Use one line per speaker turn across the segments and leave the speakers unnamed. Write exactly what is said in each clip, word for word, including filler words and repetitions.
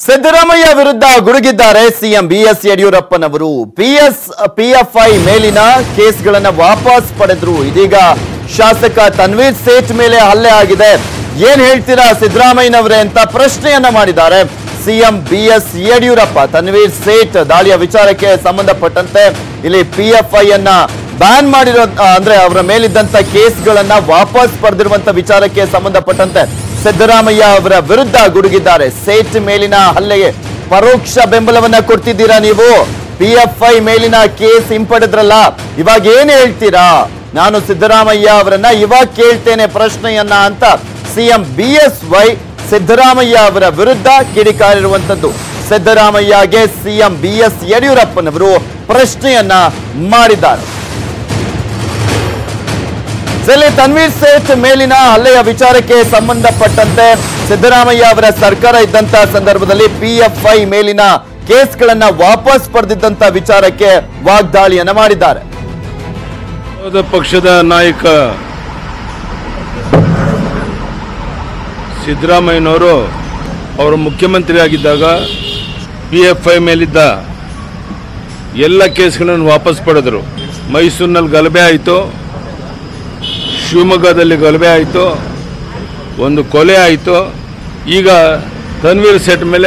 ಸಿದ್ದರಾಮಯ್ಯ ವಿರುದ್ಧ ಗುಡುಗಿದ್ದಾರೆ CM BS ಯಡಿಯೂರಪ್ಪನವರು. ಪಿಎಸ್ ಪಿಎಫ್ಐ ಮೇಲಿನ ಕೇಸ್ಗಳನ್ನು ವಾಪಸ್ ಪಡೆದ್ರು. ಇದೀಗ ಶಾಸಕ ತನ್ವೀರ್ ಸೇಠ್ ಮೇಲೆ ಹಲ್ಲೆ ಆಗಿದೆ. ಏನ್ ಹೇಳ್ತೀರಾ ಸಿದ್ದರಾಮಯ್ಯನವರೇ ಅಂತ ಪ್ರಶ್ನೆಯನ್ನ ಮಾಡಿದ್ದಾರೆ ಸಿಎಂ ಬಿಎಸ್ ಯಡಿಯೂರಪ್ಪ. ತನ್ವೀರ್ ಸೇಠ್ ದಾಳಿಯ ವಿಚಾರಕ್ಕೆ ಸಂಬಂಧಪಟ್ಟಂತೆ ಇಲ್ಲಿ ಪಿಎಫ್ಐ ಅನ್ನ ಬ್ಯಾನ್ ಮಾಡಿರೋ ಅಂದ್ರೆ ಅವರ ಮೇಲಿದ್ದಂತ ಕೇಸ್ಗಳನ್ನ ವಾಪಸ್ ಪಡೆದಿರುವಂತ ವಿಚಾರಕ್ಕೆ ಸಂಬಂಧಪಟ್ಟಂತೆ ಸಿದ್ದರಾಮಯ್ಯ ಅವರ ವಿರುದ್ಧ ಗುಡುಗಿದ್ದಾರೆ. ಸೇಠ್ ಮೇಲಿನ ಹಲ್ಲೆಗೆ ಪರೋಕ್ಷ ಬೆಂಬಲವನ್ನ ಕೊಡ್ತಿದ್ದೀರಾ ನೀವು. ಪಿಎಫ್ಐ ಮೇಲಿನ ಕೇಸ್ ಹಿಂಪಡೆದ್ರಲ್ಲ, ಇವಾಗ ಏನ್ ಹೇಳ್ತೀರಾ? ನಾನು ಸಿದ್ದರಾಮಯ್ಯ ಅವರನ್ನ ಇವಾಗ ಕೇಳ್ತೇನೆ ಪ್ರಶ್ನೆಯನ್ನ ಅಂತ ಸಿಎಂ ಬಿಎಸ್ ವೈ ಸಿದ್ದರಾಮಯ್ಯ ಅವರ ವಿರುದ್ಧ ಕಿಡಿಕಾರಿರುವಂತದ್ದು. ಸಿದ್ದರಾಮಯ್ಯಗೆ ಸಿಎಂ ಬಿಎಸ್ ಯಡಿಯೂರಪ್ಪನವರು ಪ್ರಶ್ನೆಯನ್ನ ಮಾಡಿದ್ದಾರೆ. ತನ್ವೀರ್ ಸೇಠ್ ಮೇಲಿನ ಹಲ್ಲೆಯ ವಿಚಾರಕ್ಕೆ ಸಂಬಂಧಪಟ್ಟಂತೆ ಸಿದ್ದರಾಮಯ್ಯ ಅವರ ಸರ್ಕಾರ ಇದ್ದಂತ ಸಂದರ್ಭದಲ್ಲಿ ಪಿಎಫ್ಐ ಮೇಲಿನ ಕೇಸ್ಗಳನ್ನ ವಾಪಸ್ ಪಡೆದಿದ್ದಂತ ವಿಚಾರಕ್ಕೆ ವಾಗ್ದಾಳಿಯನ್ನ ಮಾಡಿದ್ದಾರೆ.
ವಿರೋಧ ಪಕ್ಷದ ನಾಯಕ ಸಿದ್ದರಾಮಯ್ಯನವರು ಅವರು ಮುಖ್ಯಮಂತ್ರಿ ಆಗಿದ್ದಾಗ ಪಿಎಫ್ಐ ಮೇಲಿದ್ದ ಎಲ್ಲ ಕೇಸ್ಗಳನ್ನು ವಾಪಸ್ ಪಡೆದರು. ಮೈಸೂರಿನಲ್ಲಿ ಗಲಭೆ ಆಯಿತು, ಶಿವಮೊಗ್ಗದಲ್ಲಿ ಗಲಭೆ ಆಯಿತು, ಒಂದು ಕೊಲೆ ಆಯಿತು, ಈಗ ತನ್ವೀರ್ ಸೇಠ್ ಮೇಲೆ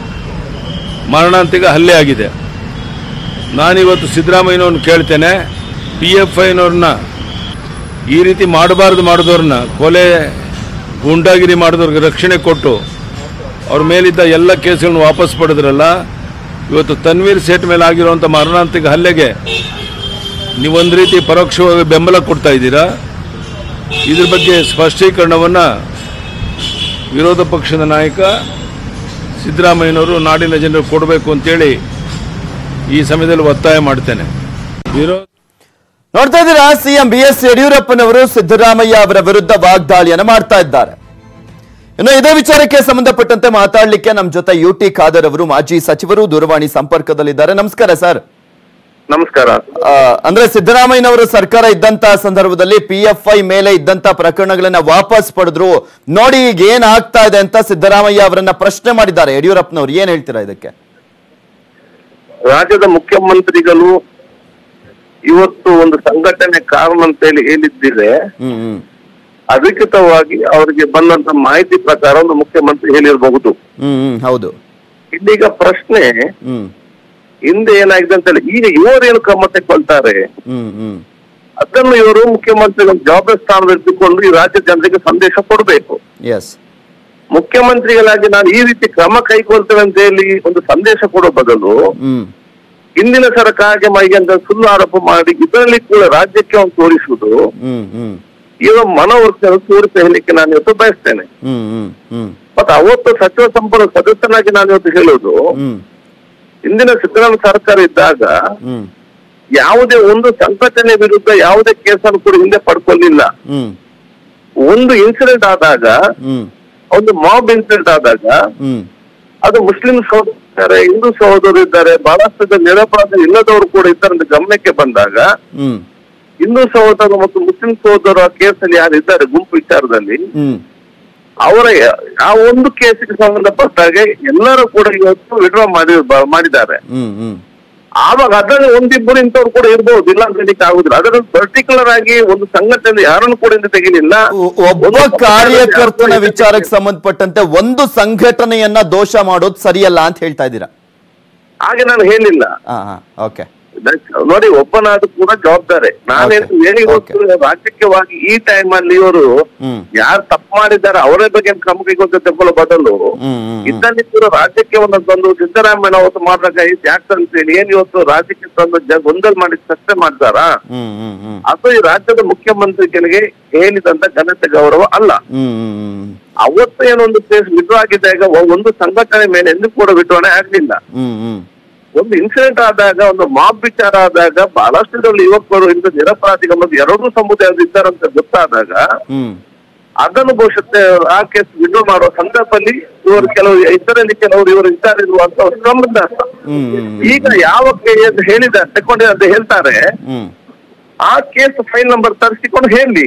ಮರಣಾಂತಿಕ ಹಲ್ಲೆ ಆಗಿದೆ. ನಾನಿವತ್ತು ಸಿದ್ದರಾಮಯ್ಯನವ್ರನ್ನ ಕೇಳ್ತೇನೆ, ಪಿ ಎಫ್ ಐನವ್ರನ್ನ ಈ ರೀತಿ ಮಾಡಬಾರ್ದು ಮಾಡಿದವ್ರನ್ನ, ಕೊಲೆ ಗೂಂಡಾಗಿರಿ ಮಾಡಿದವ್ರಿಗೆ ರಕ್ಷಣೆ ಕೊಟ್ಟು ಅವ್ರ ಮೇಲಿದ್ದ ಎಲ್ಲ ಕೇಸ್ಗಳನ್ನು ವಾಪಸ್ ಪಡೆದ್ರಲ್ಲ, ಇವತ್ತು ತನ್ವೀರ್ ಸೇಠ್ ಮೇಲೆ ಆಗಿರುವಂಥ ಮರಣಾಂತಿಕ ಹಲ್ಲೆಗೆ ನೀವೊಂದು ರೀತಿ ಪರೋಕ್ಷವಾಗಿ ಬೆಂಬಲ ಕೊಡ್ತಾ ಇದ್ದೀರಾ. ಇದ್ರ ಬಗ್ಗೆ ಸ್ಪಷ್ಟೀಕರಣವನ್ನು ವಿರೋಧ ಪಕ್ಷದ ನಾಯಕ ಸಿದ್ದರಾಮಯ್ಯನವರು ನಾಡಿನ ಜನರು ಕೊಡಬೇಕು ಅಂತೇಳಿ ಈ ಸಮಯದಲ್ಲಿ ಒತ್ತಾಯ ಮಾಡ್ತೇನೆ. ವಿರೋಧ
ನೋಡ್ತಾ ಇದ್ದೀರಾ, ಸಿಎಂ ಬಿಎಸ್ ಯಡಿಯೂರಪ್ಪನವರು ಸಿದ್ದರಾಮಯ್ಯ ಅವರ ವಿರುದ್ಧ ವಾಗ್ದಾಳಿಯನ್ನು ಮಾಡ್ತಾ ಇದ್ದಾರೆ. ಇನ್ನು ಇದೇ ವಿಚಾರಕ್ಕೆ ಸಂಬಂಧಪಟ್ಟಂತೆ ಮಾತಾಡಲಿಕ್ಕೆ ನಮ್ಮ ಜೊತೆ ಯು ಟಿ ಖಾದರ್ ಅವರು ಮಾಜಿ ಸಚಿವರು ದೂರವಾಣಿ ಸಂಪರ್ಕದಲ್ಲಿದ್ದಾರೆ. ನಮಸ್ಕಾರ ಸರ್.
ನಮಸ್ಕಾರ.
ಅಂದ್ರೆ ಸಿದ್ದರಾಮಯ್ಯನವರ ಸರ್ಕಾರ ಇದ್ದಂತ ಸಂದರ್ಭದಲ್ಲಿ ಪಿಎಫ್ಐ ಮೇಲೆ ಇದ್ದಂತ ಪ್ರಕರಣಗಳನ್ನ ವಾಪಸ್ ಪಡೆದ್ರು. ನೋಡಿ ಈಗ ಏನ್ ಆಗ್ತಾ ಇದೆ ಅಂತ ಸಿದ್ದರಾಮಯ್ಯ ಅವರನ್ನ ಪ್ರಶ್ನೆ ಮಾಡಿದ್ದಾರೆ ಯಡಿಯೂರಪ್ಪನವರು. ಏನ್ ಹೇಳ್ತೀರಾ ಇದಕ್ಕೆ?
ರಾಜ್ಯದ ಮುಖ್ಯಮಂತ್ರಿಗಳು ಇವತ್ತು ಒಂದು ಸಂಘಟನೆ ಕಾರಣ ಅಂತ ಹೇಳಿ ಹೇಳಿದ್ದಿದೆ.
ಹ್ಮ್
ಅಧಿಕೃತವಾಗಿ ಅವರಿಗೆ ಬಂದಂತ ಮಾಹಿತಿ ಪ್ರಕಾರ ಒಂದು ಮುಖ್ಯಮಂತ್ರಿ ಹೇಳಿರಬಹುದು.
ಹ್ಮ್ ಹೌದು.
ಇಲ್ಲಿಗ ಪ್ರಶ್ನೆ
ಹ್ಮ್
ಹಿಂದೆ ಏನಾಗಿದೆ ಅಂತ ಹೇಳಿ ಈಗ ಇವರೇನು ಕ್ರಮ ತೆಗೊಳ್ತಾರೆ
ಹ್ಮ್ ಹ್ಮ್
ಅದನ್ನು ಇವರು ಮುಖ್ಯಮಂತ್ರಿಗಳ ಜವಾಬ್ದಾರಿ ಸ್ಥಾನದಲ್ಲಿಟ್ಟುಕೊಂಡು ಈ ರಾಜ್ಯ ಜನರಿಗೆ ಸಂದೇಶ ಕೊಡಬೇಕು.
ಎಸ್,
ಮುಖ್ಯಮಂತ್ರಿಗಳಾಗಿ ನಾನು ಈ ರೀತಿ ಕ್ರಮ ಕೈಗೊಳ್ತೇವೆ ಅಂತ ಹೇಳಿ ಒಂದು ಸಂದೇಶ ಕೊಡೋ ಬದಲು
ಹ್ಮ್
ಹಿಂದಿನ ಸರ್ಕಾರಕ್ಕೆ ಮೈಗೆ ಅಂತ ಸುಳ್ಳು ಆರೋಪ ಮಾಡಿ ಇದರಲ್ಲಿ ಕೂಡ ರಾಜ್ಯಕ್ಕೆ ಒಂದು ತೋರಿಸುವುದು
ಹ್ಮ್ ಹ್ಮ್
ಇವ ಮನವೃತ್ತಿ ತೋರಿಸಿ ಹೇಳಲಿಕ್ಕೆ ನಾನು ಇವತ್ತು ಬಯಸ್ತೇನೆ.
ಹ್ಮ್ ಹ್ಮ್ ಹ್ಮ್
ಮತ್ತೆ ಅವತ್ತು ಸಚಿವ ಸಂಪುಟ ಸದಸ್ಯನಾಗಿ ನಾನು ಇವತ್ತು ಹೇಳುವುದು,
ಹ್ಮ್
ಹಿಂದಿನ ಸಿದ್ದರಾಮಯ್ಯ ಸರ್ಕಾರ ಇದ್ದಾಗ
ಹ್ಮ್
ಯಾವುದೇ ಒಂದು ಸಂಘಟನೆ ವಿರುದ್ಧ ಯಾವುದೇ ಕೇಸನ್ನು ಕೂಡ ಹಿಂದೆ ಪಡ್ಕೊಳ್ಳಿಲ್ಲ.
ಹ್ಮ್
ಒಂದು ಇನ್ಸಿಡೆಂಟ್ ಆದಾಗ,
ಹ್ಮ್
ಒಂದು ಮಾಬ್ ಇನ್ಸಿಡೆಂಟ್ ಆದಾಗ
ಹ್ಮ್
ಅದು ಮುಸ್ಲಿಂ ಸಹೋದರ ಇದ್ದಾರೆ, ಹಿಂದೂ ಸಹೋದರರು ಇದ್ದಾರೆ, ಬಹಳಷ್ಟು ನಿರಪರಾಧ ಇಲ್ಲದವರು ಕೂಡ ಇದ್ದಾರೆ ಅಂತ ಗಮನಕ್ಕೆ ಬಂದಾಗ
ಹ್ಮ್
ಹಿಂದೂ ಸಹೋದರರು ಮತ್ತು ಮುಸ್ಲಿಂ ಸಹೋದರ ಕೇಸಲ್ಲಿ ಯಾರು ಇದ್ದಾರೆ ಗುಂಪು ವಿಚಾರದಲ್ಲಿ
ಹ್ಮ್
ಅವರ ಆ ಒಂದು ಕೇಸಿಗೆ ಸಂಬಂಧಪಟ್ಟ ಹಾಗೆ ಎಲ್ಲರೂ ಕೂಡ ಇವತ್ತು ವಿಡ್ರಾ ಮಾಡಿ ಮಾಡಿದ್ದಾರೆ.
ಹ್ಮ್ ಹ್ಮ್
ಆವಾಗ ಅದರಲ್ಲಿ ಒಂದಿಬ್ಬರು ಇಂಥವ್ರು ಕೂಡ ಇರ್ಬೋದು, ಇಲ್ಲ ಅಂತ ಹೇಳಿಕ್ಕೆ ಆಗುದಿಲ್ಲ. ಅದರಲ್ಲಿ ಪರ್ಟಿಕ್ಯುಲರ್ ಆಗಿ ಒಂದು ಸಂಘಟನೆ ಯಾರನ್ನು ಕೂಡ ಇಂದ ತೆಗಿಲಿಲ್ಲ.
ಒಬ್ಬ ಕಾರ್ಯಕರ್ತನ ವಿಚಾರಕ್ಕೆ ಸಂಬಂಧಪಟ್ಟಂತೆ ಒಂದು ಸಂಘಟನೆಯನ್ನ ದೋಷ ಮಾಡೋದು ಸರಿಯಲ್ಲ ಅಂತ ಹೇಳ್ತಾ ಇದ್ದೀರಾ?
ಹಾಗೆ ನಾನು ಹೇಳಿಲ್ಲ.
ಹಾ ಹಾ ಓಕೆ.
ನೋಡಿ, ಒಬ್ಬನಾದ್ರೂ ಕೂಡ ಜವಾಬ್ದಾರಿ. ನಾನೇನು ಹೇಳಿ ರಾಜಕೀಯವಾಗಿ ಈ ಟೈಮ್ ಅಲ್ಲಿ ಇವರು ಯಾರು ತಪ್ಪು ಮಾಡಿದ್ದಾರೆ ಅವರ ಬಗ್ಗೆ ಕ್ರಮ ಕೈಗೊಳ್ಳ ತೆಗೆದುಕೊಳ್ಳೋ ಬದಲು ಇದರಲ್ಲಿ ಕೂಡ ರಾಜ್ಯಕ್ಕೆ ಒಂದೊಂದು ಸಿದ್ದರಾಮಯ್ಯ ಅವತ್ತು ಮಾಡಿದಾಗ ಯಾಕೆ ಅಂತ ಹೇಳಿ ಏನ್ ಇವತ್ತು ರಾಜ್ಯಕ್ಕೆ ತಂದು ಗೊಂದಲ ಮಾಡಿ ಚರ್ಚೆ ಮಾಡ್ತಾರಾ? ಅದು ಈ ರಾಜ್ಯದ ಮುಖ್ಯಮಂತ್ರಿಗಳಿಗೆ ಹೇಳಿದಂತ ಘನತೆ ಗೌರವ ಅಲ್ಲ. ಅವತ್ತು ಏನೊಂದು ಕೇಸ್ ವಿಡ್ರಾ ಆಗಿದ್ದಾಗ ಒಂದು ಸಂಘಟನೆ ಮೇಲೆ ಎಂದೂ ಕೂಡ ವಿಡ್ರಾಣೆ ಆಗ್ಲಿಲ್ಲ. ಒಂದು ಇನ್ಸಿಡೆಂಟ್ ಆದಾಗ, ಒಂದು ಮಾಬ್ ವಿಚಾರ ಆದಾಗ ಬಹಳಷ್ಟು ಇದರಲ್ಲಿ ಯುವಕರು ಇಂಥ ನಿರಪರಾಧಿಗಳು ಎರಡೂ ಸಮುದಾಯದ ಇದ್ದಾರಂತ ಗೊತ್ತಾದಾಗ ಅದನ್ನು ಬಹುಶಃ ಆ ಕೇಸ್ ವಿಡ್ರಾ ಮಾಡುವ ಸಂದರ್ಭದಲ್ಲಿ ಇವರು ಕೆಲವು ಇದರಲ್ಲಿ ಕೆಲವರು ಇವರು ಇದ್ದಾರಿರುವಂತ ಒಂದು ಸಂಬಂಧ. ಈಗ ಯಾವ ಹೇಳಿದ ತಗೊಂಡಿದೆ ಅಂತ ಹೇಳ್ತಾರೆ, ಆ ಕೇಸ್ ಫೈಲ್ ನಂಬರ್ ತರಿಸಿಕೊಂಡು ಹೇಳಿ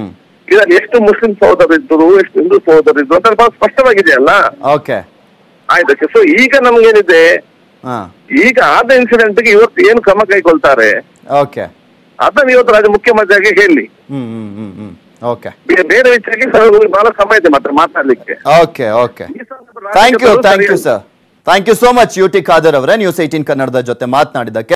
ಇದರಲ್ಲಿ ಎಷ್ಟು ಮುಸ್ಲಿಂ ಸಹೋದರರಿದ್ದರು, ಎಷ್ಟು ಹಿಂದೂ ಸಹೋದರರಿದ್ದರು ಅಂತ ಬಹಳ ಸ್ಪಷ್ಟವಾಗಿದೆಯಲ್ಲ.
ಓಕೆ.
ಆಯ್ತು. ಸೊ ಈಗ ನಮ್ಗೇನಿದೆ,
ಹಾ
ಈಗ ಆದ ಇನ್ಸಿಡೆಂಟ್ ಗೆ ಇವತ್ತು ಏನು ಕ್ರಮ ಕೈಗೊಳ್ತಾರೆ
ಓಕೆ
ಅದನ್ನ ಇವತ್ತು ರಾಜ್ಯ ಮುಖ್ಯಮಂತ್ರಿಯಾಗಿ ಹೇಳಿ.
ಹ್ಮ್ ಹ್ಮ್ ಹ್ಮ್ ಹ್ಮ್ ಓಕೆ
ಬೇ- ಬೇರೆ ವಿಷಯಕ್ಕೆ ಬಹಳ ಸಮಯ ಇದೆ ಮತ್ತೆ ಮಾತಾಡ್ಲಿಕ್ಕೆ.
Okay okay thank you thank you sir thank you so much U T Khader ಅವರೇ ನ್ಯೂಸ್ ಏಟೀನ್ ಕನ್ನಡದ ಜೊತೆ ಮಾತನಾಡಿದ್ದಕ್ಕೆ.